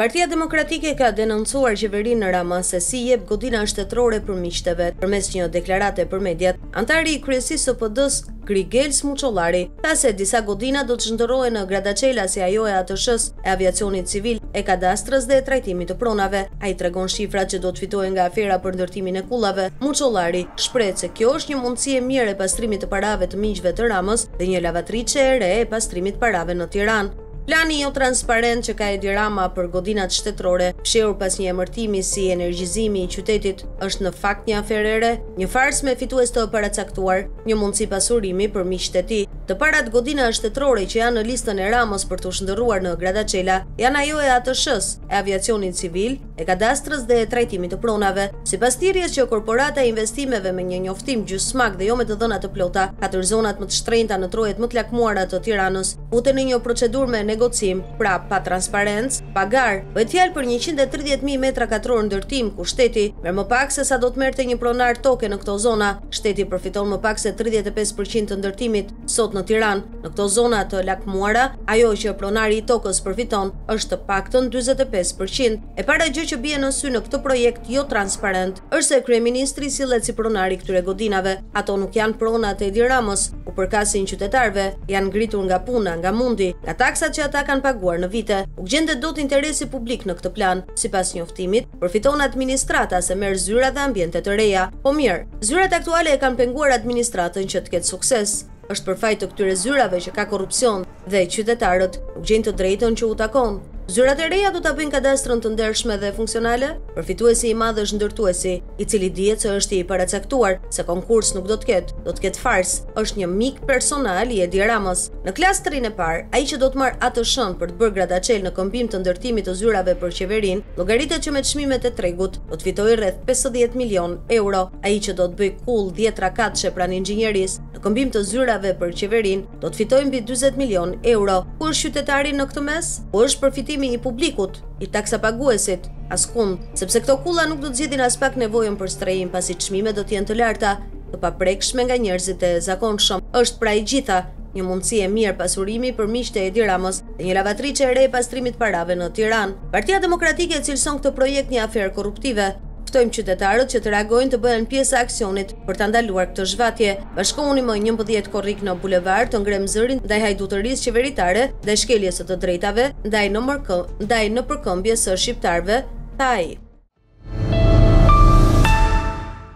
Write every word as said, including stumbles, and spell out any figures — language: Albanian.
Partia Demokratike ka denoncuar qeverinë Rama se si jep godina shtetërore për miqtë e vet. Përmes një deklarate për mediat, antari i kryesisë së P D-s Grigel Smuçollari tha se disa godina do të zhndërrohen në Gradacela si ajo e A T Sh-s, e aviacionit civil, e kadastrës dhe e trajtimit të pronave. Ai tregon shifrat që do të fitohen nga afera për ndërtimin e kullave. Muçollari shpreh se kjo është një mundësi e mirë e pastrimit të parave të miqve të Ramës dhe një lavatriçe e re e pastrimit parave në Tiranë. Plani jo transparent që ka Edi Rama për godinat shtetërore, fshehur pas një emërtimi si energjizimi i qytetit, është në fakt një aferë e re, një fars me fitues të paracaktuar, një mundësi pasurimi për miqtë e tij. Të parat godina shtetërore që janë në listën e Ramës për të shndërruar në Gradacela janë ajo e A T Sh-s, e aviacionit civil, e kadastrës dhe e trajtimit të pronave. Sipas thirrjes që korporata e investimeve me një njoftim gjysmak dhe jo me të dhëna të plota, katër zonat më të shtrenjta në trojet më të lakmuara të Tiranës, futen në një procedurë me negocim, pra pa transparencë, pa gar. Bëhet fjalë për njëqind e tridhjetë mijë metra katror ndërtim ku shteti merr më pak se sa do të merrte një pronar toke në këto zona. Shteti përfiton më pak se tridhjetë e pesë përqind të ndërtimit sot në Tiranë. Në këto zona të lakmuara, ajo që pronari i tokës përfiton është të paktën dyzet e pesë përqind. E para gjë që bie në sy në këtë projekt jo transparent është se kryeministri sillet si pronari këtyre godinave. Ato nuk janë pronat e Edi Ramës, u përkasin qytetarëve, janë ngritur nga puna, nga mundi, nga taksat që ata kanë paguar në vite. Nuk gjendet dot interesi publik në këtë plan. Sipas njoftimit, përfiton administrata se merr zyra dhe ambiente të reja. Po mirë, zyrat aktuale e kanë penguar administratën që të ketë sukses. Është për fajt të këtyre zyrave që ka korrupsion dhe qytetarët nuk gjejnë të drejtën që u takon. Zyrat e reja do ta bëjnë kadastrën të ndershme dhe funksionale. Përfituesi i madh është ndërtuesi, i cili dihet se është i paracaktuar, se konkurs nuk do të ketë, do të ketë fars. Është një mik personal i Edi Ramës. Në klastrin e parë, ai që do të marr A T Sh-n për të bërë Gradacel në kombim të ndërtimit të zyrave për qeverinë, llogaritet që me çmimet e tregut do të fitojë rreth pesëdhjetë milion euro. Ai që do të bëjë kull dhjetë rakatëshe pranë inxhinierisë në kombim të zyrave për qeverinë do të fitojë mbi dyzet milion euro. Ku është qytetari në këtë mes? Ku është përfitimi i publikut, i taksapaguesit? Askund, sepse këto kulla nuk do të zgjidhin as pak nevojën për strehim, pasi çmimet do të jenë të larta, të paprekshme nga njerëzit e zakonshëm. Është pra i gjitha një mundësi e mirë pasurimi për miqtë e Edi Ramës dhe një lavatriçe e re e pastrimit parave në Tiranë. Partia Demokratike cilëson këtë projekt një aferë korruptive. Ftojmë qytetarët që të reagojnë të bëhen pjesë e aksionit për ta ndaluar këtë zhvatje. Bashkohuni më njëmbëdhjetë korrik në bulevard të ngrem zërin ndaj hajdutërisë qeveritare dhe shkeljes së të drejtave ndaj në mërkë, ndaj në përkëmbje së shqiptarëve, tha ai.